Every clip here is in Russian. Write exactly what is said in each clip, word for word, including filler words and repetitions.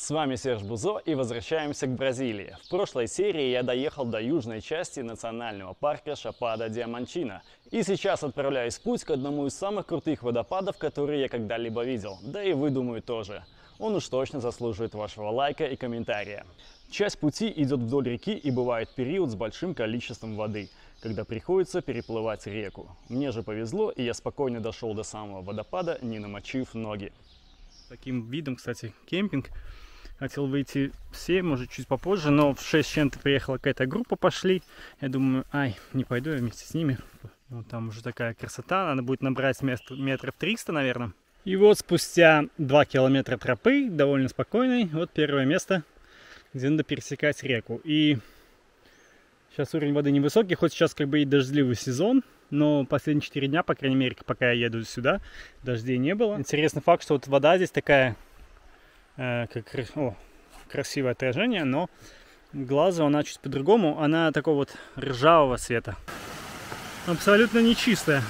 С вами Серж Бузо и возвращаемся к Бразилии. В прошлой серии я доехал до южной части национального парка Шапада-Диаманчина. И сейчас отправляюсь в путь к одному из самых крутых водопадов, которые я когда-либо видел. Да и вы, думаю, тоже. Он уж точно заслуживает вашего лайка и комментария. Часть пути идет вдоль реки и бывает период с большим количеством воды, когда приходится переплывать реку. Мне же повезло, и я спокойно дошел до самого водопада, не намочив ноги. Таким видом, кстати, кемпинг. Хотел выйти в семь, может, чуть попозже, но в шесть с чем-то приехала какая-то группа, пошли. Я думаю, ай, не пойду я вместе с ними. Вот там уже такая красота, надо будет набрать метров триста, наверное. И вот спустя два километра тропы, довольно спокойной, вот первое место, где надо пересекать реку. И сейчас уровень воды невысокий, хоть сейчас как бы и дождливый сезон, но последние четыре дня, по крайней мере, пока я еду сюда, дождей не было. Интересный факт, что вот вода здесь такая, э, как о, красивое отражение, но глазу она чуть по-другому, она такого вот ржавого цвета. Абсолютно нечистая.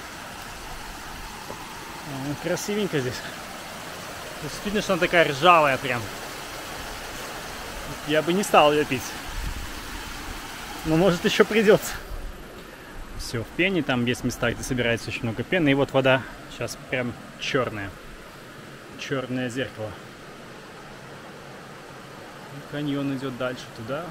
Красивенько здесь. То есть видно, что она такая ржавая прям. Я бы не стал ее пить. Но может еще придется. Все в пене, там есть места, где собирается очень много пены. И вот вода сейчас прям черная. Черное зеркало. И каньон идет дальше туда.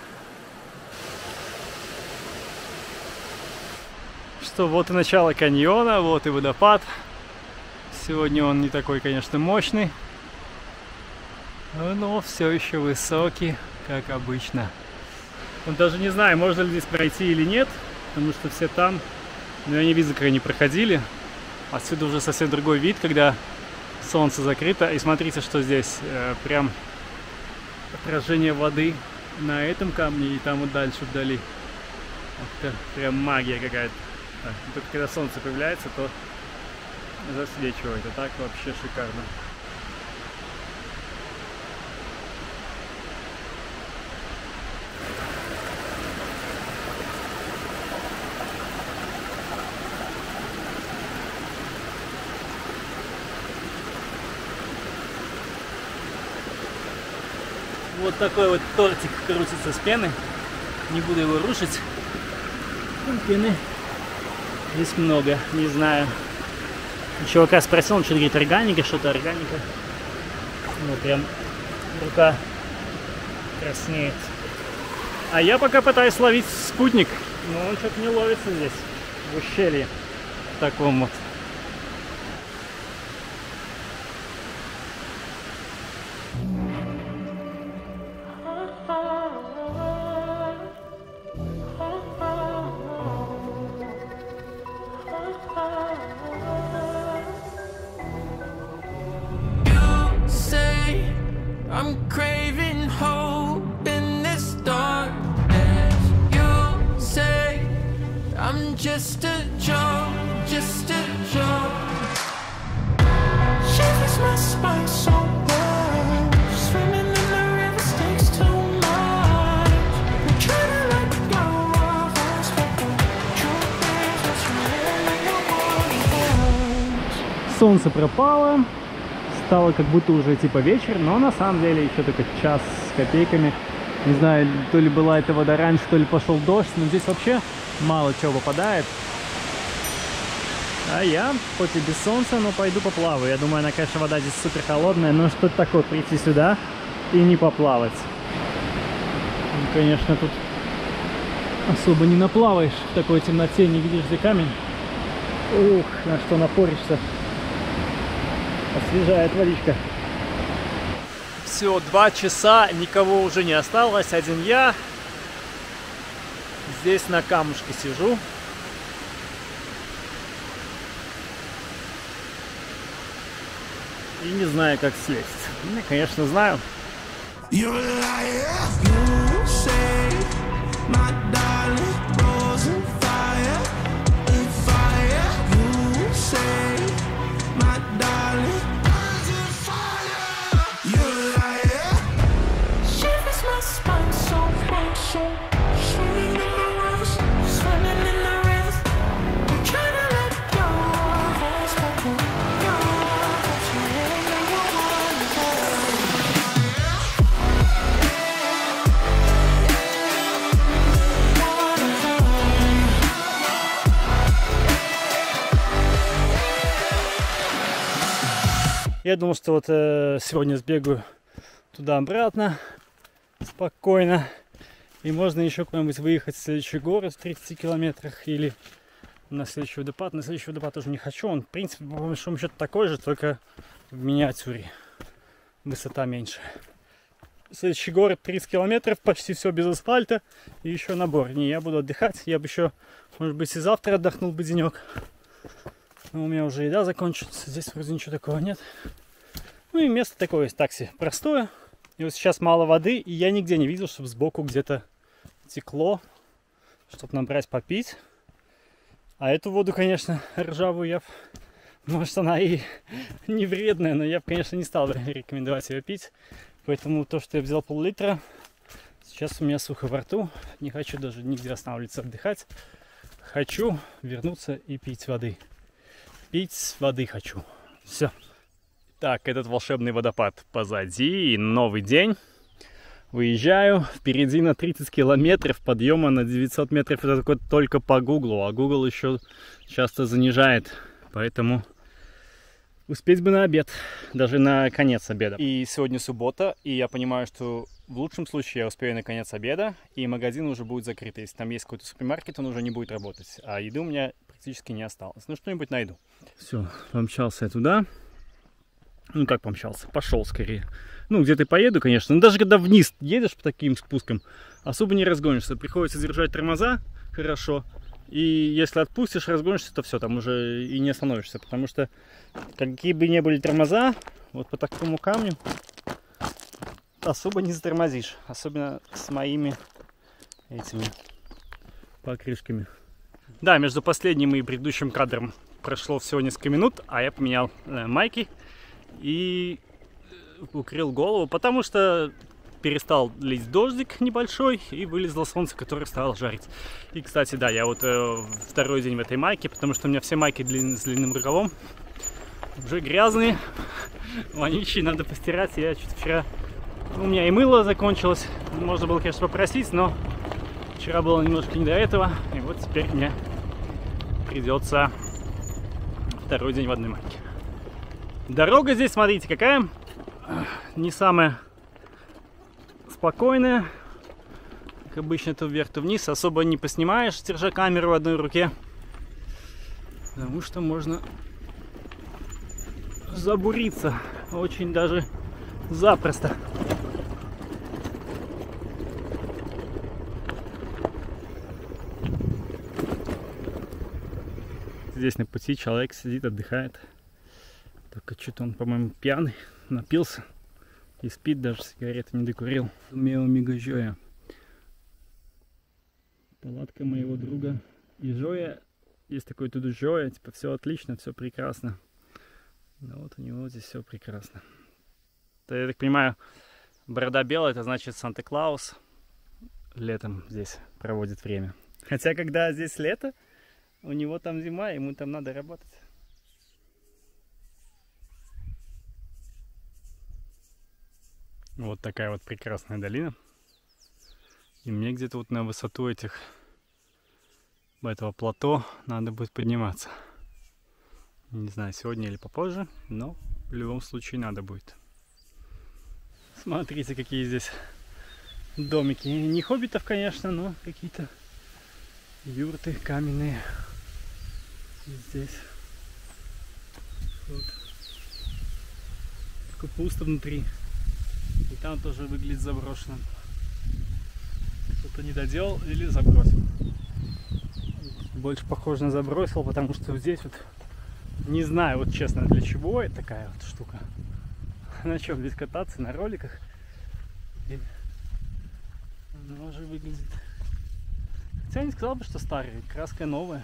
Что вот и начало каньона, вот и водопад. Сегодня он не такой, конечно, мощный, но все еще высокий, как обычно. Вот даже не знаю, можно ли здесь пройти или нет, потому что все там, но я не видел, как они проходили. Отсюда уже совсем другой вид, когда солнце закрыто. И смотрите, что здесь э, прям отражение воды на этом камне и там вот дальше вдали. Это прям магия какая-то. Только когда солнце появляется, то засвечивает, а так вообще шикарно. Вот такой вот тортик крутится с пены. Не буду его рушить. Пены здесь много, не знаю. Чувака спросил, он что-то говорит, органика, что-то органика. Ну, прям рука краснеет. А я пока пытаюсь ловить спутник, но он что-то не ловится здесь, в ущелье в таком вот. I'm craving hope in this darkness. You say I'm just a joke, just a joke. Shivers my spine so bad. Swimming in the river takes too much. I'm trying to let go of us, but the truth is it's really your. Солнце пропало. Стало как будто уже типа вечер, но на самом деле еще только час с копейками. Не знаю, то ли была эта вода раньше, то ли пошел дождь, но здесь вообще мало чего попадает. А я, хоть и без солнца, но пойду поплаваю. Я думаю, она, конечно, вода здесь супер холодная, но что-то такое, прийти сюда и не поплавать. Ну, конечно, тут особо не наплаваешь в такой темноте, не видишь, где камень. Ух, на что напоришься. Освежает водичка. Все, два часа, никого уже не осталось, один я. Здесь на камушке сижу. И не знаю, как слезть. Ну, конечно, знаю. Я думал, что вот э, сегодня сбегаю туда-обратно спокойно. И можно еще куда-нибудь выехать в следующий город в тридцати километрах или на следующий водопад. На следующий водопад тоже не хочу. Он, в принципе, по большому счету такой же, только в миниатюре. Высота меньше. Следующий город тридцать километров, почти все без асфальта. И еще набор. Не, я буду отдыхать. Я бы еще, может быть, и завтра отдохнул бы денек. Но у меня уже еда закончилась. Здесь вроде ничего такого нет. Ну и место такое есть, такси простое. И вот сейчас мало воды, и я нигде не видел, чтобы сбоку где-то текло, чтобы набрать попить. А эту воду, конечно, ржавую я... Может, она и не вредная, но я бы, конечно, не стал рекомендовать ее пить. Поэтому то, что я взял пол-литра, сейчас у меня сухо во рту. Не хочу даже нигде останавливаться отдыхать. Хочу вернуться и пить воды. Пить воды хочу. Все. Так, этот волшебный водопад позади, и новый день. Выезжаю, впереди на тридцать километров, подъема на девятьсот метров, это такое только по Гуглу, а Google еще часто занижает, поэтому успеть бы на обед, даже на конец обеда. И сегодня суббота, и я понимаю, что в лучшем случае я успею на конец обеда, и магазин уже будет закрыт. Если там есть какой-то супермаркет, он уже не будет работать, а еды у меня практически не осталось. Ну, что-нибудь найду. Все, помчался я туда. Ну, как помчался? Пошел скорее. Ну, где-то и поеду, конечно. Но даже когда вниз едешь по таким спускам, особо не разгонишься. Приходится держать тормоза хорошо. И если отпустишь, разгонишься, то все, там уже и не остановишься. Потому что, какие бы ни были тормоза, вот по такому камню особо не затормозишь. Особенно с моими этими покрышками. Да, между последним и предыдущим кадром прошло всего несколько минут, а я поменял э, майки и укрыл голову, потому что перестал лить дождик небольшой и вылезло солнце, которое стало жарить. И, кстати, да, я вот э, второй день в этой майке, потому что у меня все майки длин, с длинным рукавом уже грязные, вонючие, надо постирать. Я чуть вчера... У меня и мыло закончилось, можно было, конечно, попросить, но вчера было немножко не до этого, и вот теперь мне придется второй день в одной майке. Дорога здесь, смотрите, какая, не самая спокойная, как обычно, то вверх, то вниз, особо не поснимаешь, держа камеру в одной руке, потому что можно забуриться очень даже запросто. Здесь на пути человек сидит, отдыхает. Только что-то он, по-моему, пьяный, напился и спит, даже сигареты не докурил. Мео Мигажоя. Палатка моего друга Ижоя. Есть такой тут Ижоя, типа все отлично, все прекрасно. Но вот у него здесь все прекрасно. Это, я так понимаю, борода белая, это значит Санта-Клаус летом здесь проводит время. Хотя, когда здесь лето, у него там зима, ему там надо работать. Вот такая вот прекрасная долина. И мне где-то вот на высоту этих, этого плато надо будет подниматься. Не знаю, сегодня или попозже, но в любом случае надо будет. Смотрите, какие здесь домики. Не хоббитов, конечно, но какие-то юрты каменные. Здесь вот. Только пусто внутри. И там тоже выглядит заброшенным. Кто-то не доделал или забросил. Больше похоже на забросил, потому что здесь вот не знаю, вот честно, для чего это такая вот штука. На чем здесь кататься? На роликах? И она уже выглядит. Хотя я не сказал бы, что старая, краска новая.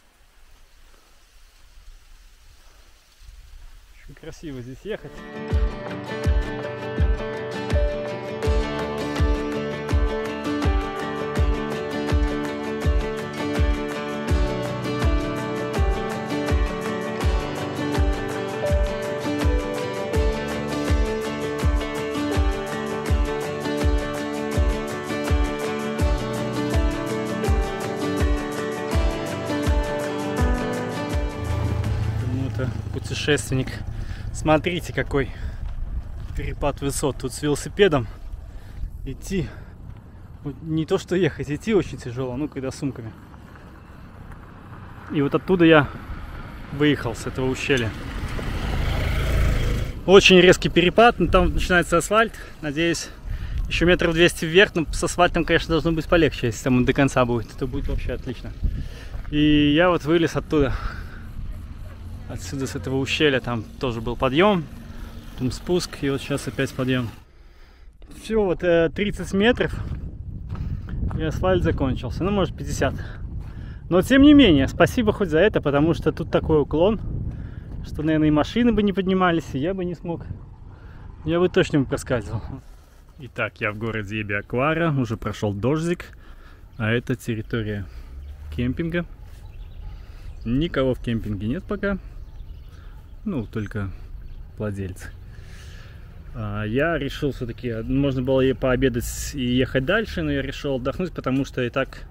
Очень красиво здесь ехать. Путешественник с Смотрите, какой перепад высот. Тут с велосипедом идти, вот не то что ехать, идти очень тяжело, ну когда с сумками. И вот оттуда я выехал, с этого ущелья. Очень резкий перепад, но там начинается асфальт. Надеюсь, еще метров двести вверх, но с асфальтом, конечно, должно быть полегче. Если там он до конца будет, то будет вообще отлично. И я вот вылез оттуда. Отсюда, с этого ущелья, там тоже был подъем, потом спуск, и вот сейчас опять подъем. Все, вот тридцать метров, и асфальт закончился, ну, может, пятьдесят. Но, тем не менее, спасибо хоть за это, потому что тут такой уклон, что, наверное, и машины бы не поднимались, и я бы не смог. Я бы точно бы проскальзывал. Итак, я в городе Ибиаквара, уже прошел дождик, а это территория кемпинга. Никого в кемпинге нет пока. Ну, только владельцы. А я решил все-таки, можно было и пообедать и ехать дальше, но я решил отдохнуть, потому что и так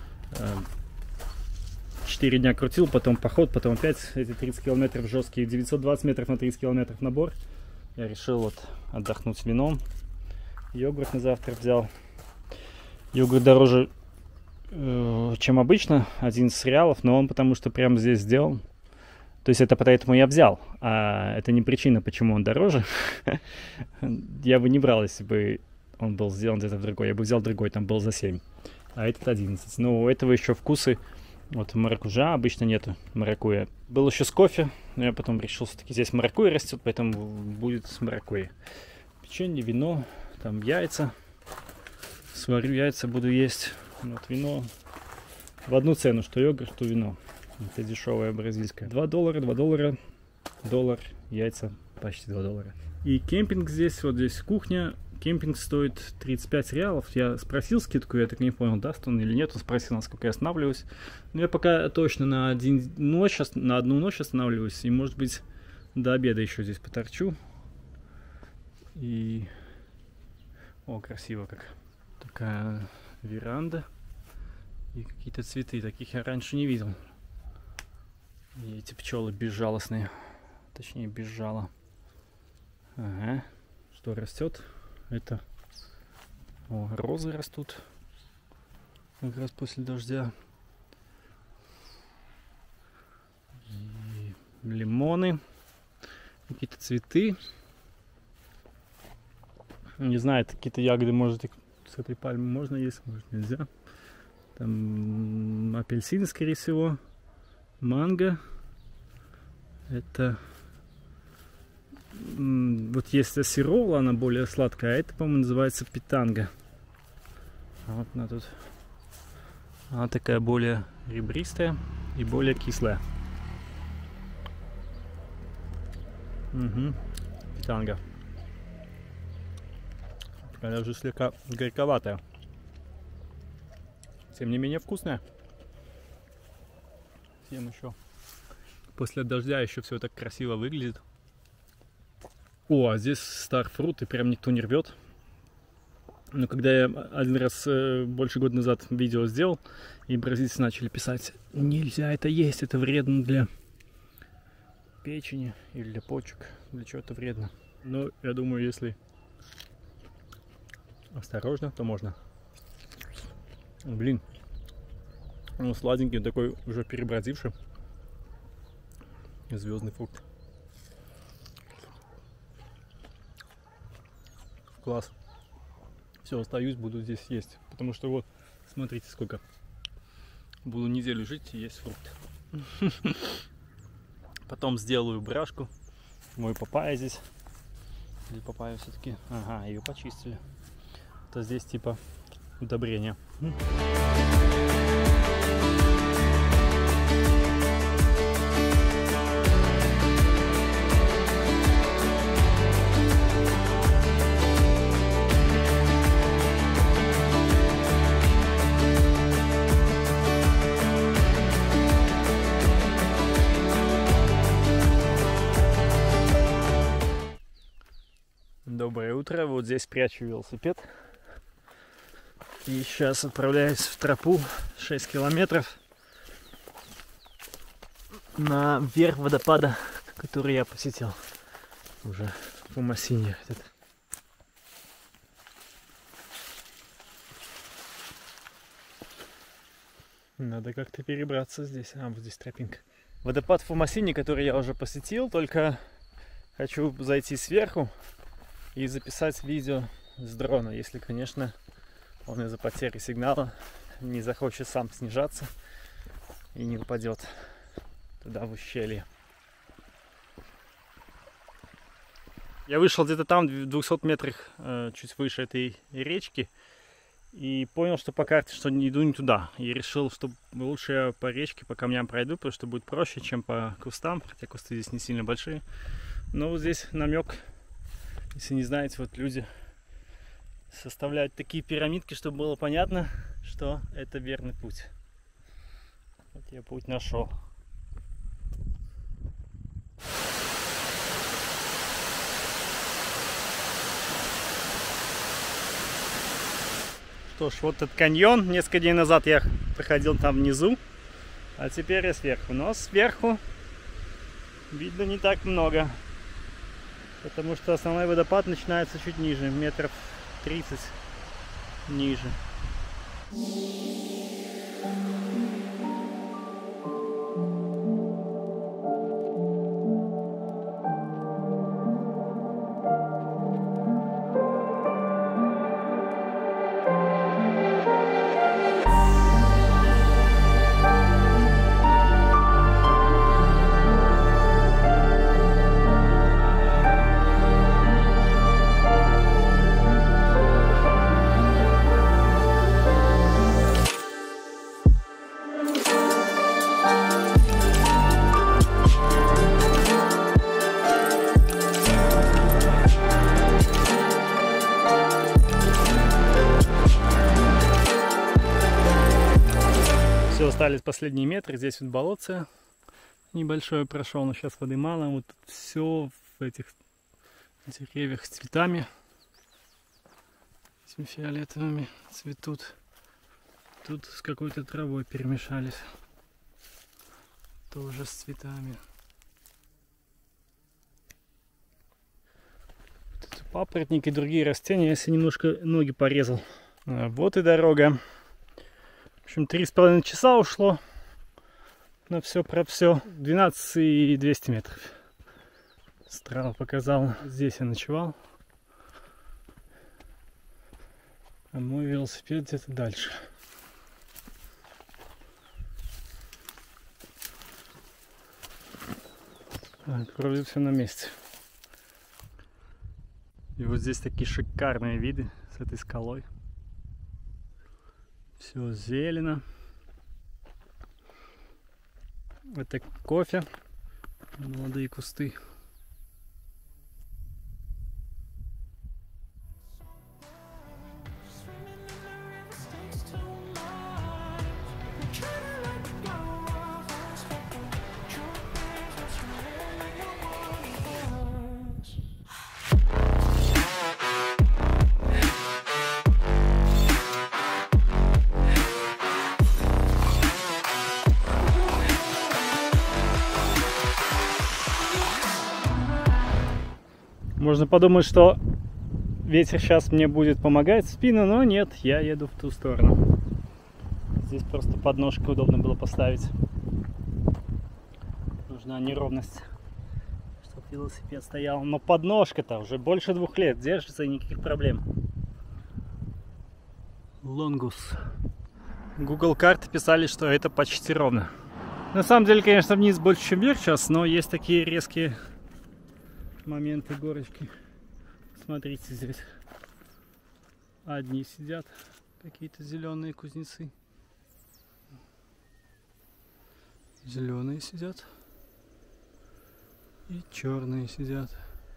четыре дня крутил, потом поход, потом опять эти тридцать километров жесткие, девятьсот двадцать метров на тридцать километров набор. Я решил вот отдохнуть вином. Йогурт на завтра взял. Йогурт дороже, э, чем обычно, одиннадцать реалов, но он потому что прямо здесь сделан. То есть это поэтому я взял, а это не причина, почему он дороже. Я бы не брал, если бы он был сделан где-то в другой. Я бы взял другой, там был за семь, а этот одиннадцать. Но у этого еще вкусы, вот маракуйя обычно нету, маракуйя. Был еще с кофе, но я потом решил, все-таки здесь маракуйя растет, поэтому будет с маракуйей. Печенье, вино, там яйца. Сварю яйца, буду есть. Вот вино в одну цену, что йогурт, что вино. Это дешевое бразильское. два доллара, два доллара, доллар, яйца почти два доллара. И кемпинг здесь, вот здесь кухня. Кемпинг стоит тридцать пять реалов. Я спросил скидку, я так не понял, даст он или нет. Он спросил, насколько я останавливаюсь. Но я пока точно на, один ночь, на одну ночь останавливаюсь. И, может быть, до обеда еще здесь поторчу. И... О, красиво как. Такая веранда. И какие-то цветы. Таких я раньше не видел. И эти пчелы безжалостные. Точнее, безжало. Ага. Что растет? Это... О, розы растут. Как раз после дождя. И лимоны. Какие-то цветы. Не знаю, какие-то ягоды, может, с этой пальмы можно есть, может, нельзя. Там апельсины, скорее всего. Манго. Это вот есть асирола, она более сладкая, а это, по-моему, называется питанга. А вот она тут, она такая более ребристая и более кислая. Угу. Питанга. Она уже слегка горьковатая. Тем не менее вкусная. Съем еще. После дождя еще все так красиво выглядит. О, а здесь старфрут, и прям никто не рвет. Но когда я один раз э, больше года назад видео сделал, и бразильцы начали писать: нельзя это есть, это вредно для печени или для почек, для чего это вредно. Но я думаю, если осторожно, то можно. Блин, он сладенький, такой уже перебродивший. Звездный фрукт. Класс. Все, остаюсь, буду здесь есть. Потому что вот, смотрите, сколько. Буду неделю жить и есть фрукт. Потом сделаю брашку. Мой папайя здесь. Или папайя все-таки. Ага, ее почистили. Это здесь типа удобрение. Доброе утро, вот здесь прячу велосипед. И сейчас отправляюсь в тропу шесть километров наверх водопада, который я посетил. уже по Массине. Надо как-то перебраться здесь. А, вот здесь тропинка. Водопад Фумасини, который я уже посетил, только хочу зайти сверху и записать видео с дрона, если, конечно, он из-за потери сигнала не захочет сам снижаться и не упадет туда в ущелье. Я вышел где-то там, в двухстах метрах, чуть выше этой речки, и понял, что по карте, что не иду не туда. И решил, что лучше я по речке, по камням пройду, потому что будет проще, чем по кустам. Хотя кусты здесь не сильно большие. Но вот здесь намек, если не знаете, вот люди составляют такие пирамидки, чтобы было понятно, что это верный путь. Вот я путь нашел. Что ж, вот этот каньон. Несколько дней назад я проходил там внизу, а теперь я сверху. Но сверху видно не так много, потому что основной водопад начинается чуть ниже, метров тридцать ниже. Остались последние метры. Здесь вот болотце небольшое прошел, но сейчас воды мало. Вот все в этих деревьях с цветами, с фиолетовыми цветут. Тут с какой-то травой перемешались, тоже с цветами. Тут папоротники и другие растения. Я себе немножко ноги порезал. Вот и дорога. В общем, три с половиной часа ушло на все про все. двенадцать и двести метров. Страва показала. Здесь я ночевал. А мой велосипед где-то дальше. Так, вроде все на месте. И вот здесь такие шикарные виды с этой скалой. Все зелено. Это кофе. Молодые кусты. Можно подумать, что ветер сейчас мне будет помогать в спину, но нет, я еду в ту сторону. Здесь просто подножку удобно было поставить. Нужна неровность, чтобы велосипед стоял. Но подножка-то уже больше двух лет держится и никаких проблем. Лонгус. Google карты писали, что это почти ровно. На самом деле, конечно, вниз больше, чем вверх сейчас, но есть такие резкие моменты, горочки. Смотрите, здесь одни сидят, какие-то зеленые кузнецы. Зеленые сидят и черные сидят.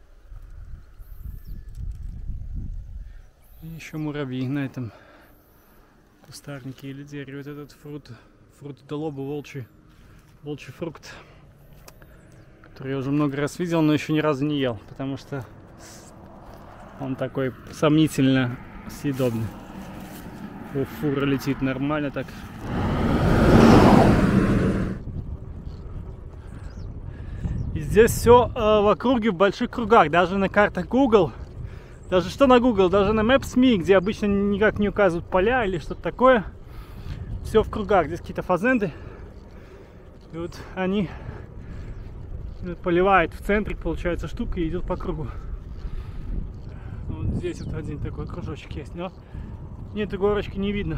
И еще муравьи на этом кустарнике или дереве. Вот этот фрукт, фрукт долоба, волчий, волчий фрукт, который я уже много раз видел, но еще ни разу не ел, потому что он такой сомнительно съедобный. О, фура летит нормально так. И Здесь все э, в округе в больших кругах, даже на картах Google, даже что на Google, даже на Maps.me, где обычно никак не указывают поля или что-то такое, все в кругах. Здесь какие-то фазенды, и вот они поливают в центре, получается, штука и идет по кругу. Вот здесь вот один такой кружочек есть, но нет, горочки не видно.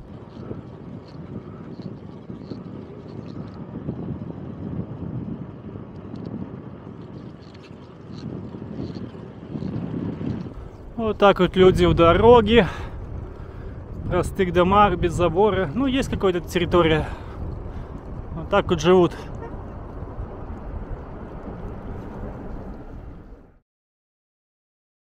Вот так вот люди в дороге, в простых домах, без забора. Ну, есть какая-то территория. Вот так вот живут.